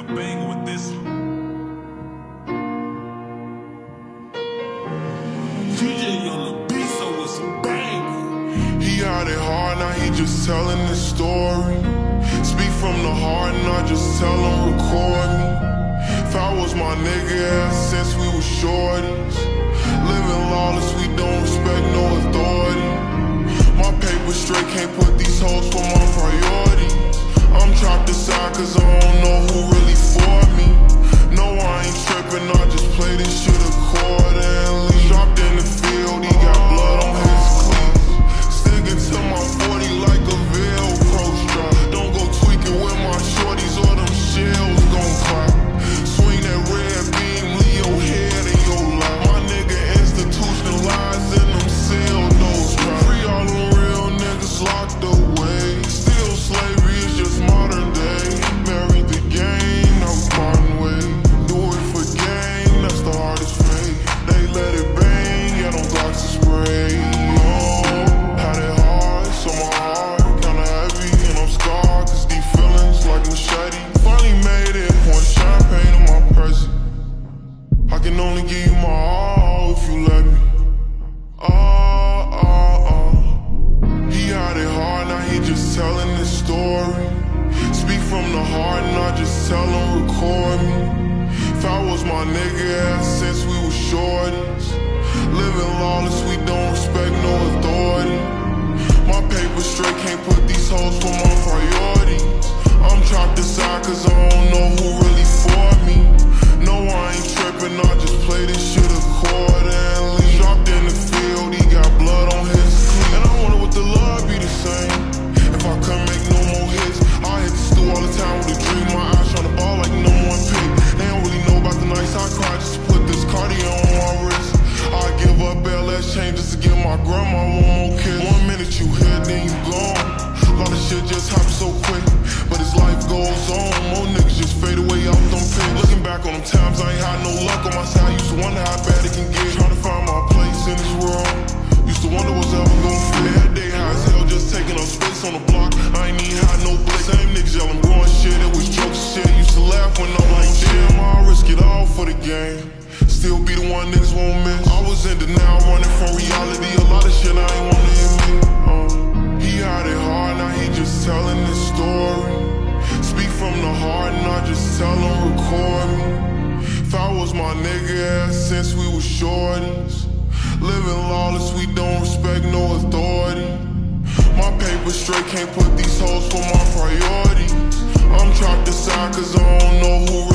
bang with this. DJ on the beat, so it's a bang. He had it hard, now he just telling his story. Speak from the heart, not just tell him record me. If I was my nigga ever since we was shorties. Living lawless, we don't respect no authority. My paper straight, can't put these hoes for my priorities. I'm chopped aside cause I don't know who really for me. No, I ain't tripping, I just play this shit accordingly. Dropped in the field, he got blood on his cleats. Sticking to my 40 like a Velcro strap. Don't go tweaking with my shorties or them shells gon' clap. Swing that red beam, leave your head in your lap. My nigga institutionalized in them cells, those traps. Free all them real niggas locked away. Still slavery is just modern day. Married the game, now we parting ways. Do it for game, that's the hardest fate. They let it bang, yeah, them blocks to spray. Had it hard, so my heart kinda heavy. And I'm scarred, cause these feelings like machete. Finally made it, pouring champagne in my present. I can only give you my all if you let me. He had it hard, now he just telling his story. Speak from the heart, not just tell him record me. If I was my nigga ever since we was shorties. Living lawless, we don't respect no authority. My paper straight, can't put these hoes for my priorities. I'm chopped aside cause I don't know who really for me. No, I ain't tripping, I just play this shit accordingly. Dropped in the field, he got blood on his cleats. And I wonder would the love be the same if I couldn't make no more hits. I hit the stew all the time with a dream, my eyes tryna ball like no one pick. They don't really know about the nights I cried just to put this cardio on my wrist. I give up LS chain just to give my grandma one more kiss. 1 minute you here, then you gone. A lot of shit just happens so quick, but as life goes on, more niggas just fade away out them pits. Looking back on them times, I ain't had no luck on my side. Used to wonder how bad it can get. Trying to find my place in this world. Used to wonder what's ever gon' fit. Every day high as hell, just taking up space on the block. I ain't even had no blick. Same niggas yelling, blowing shit. It was jokes and shit. Used to laugh when I'm like, damn, I'll risk it all for the game. Still be the one niggas won't miss. I was in denial, running from reality. A lot of shit I ain't wanna admit. He had it hard, now he just telling his story. Speak from the heart, not just tell him record me. If I was my nigga ever since we was shorties. Living lawless, we don't respect no authority. My paper straight, can't put these hoes for my priorities. I'm chopped aside cause I don't know who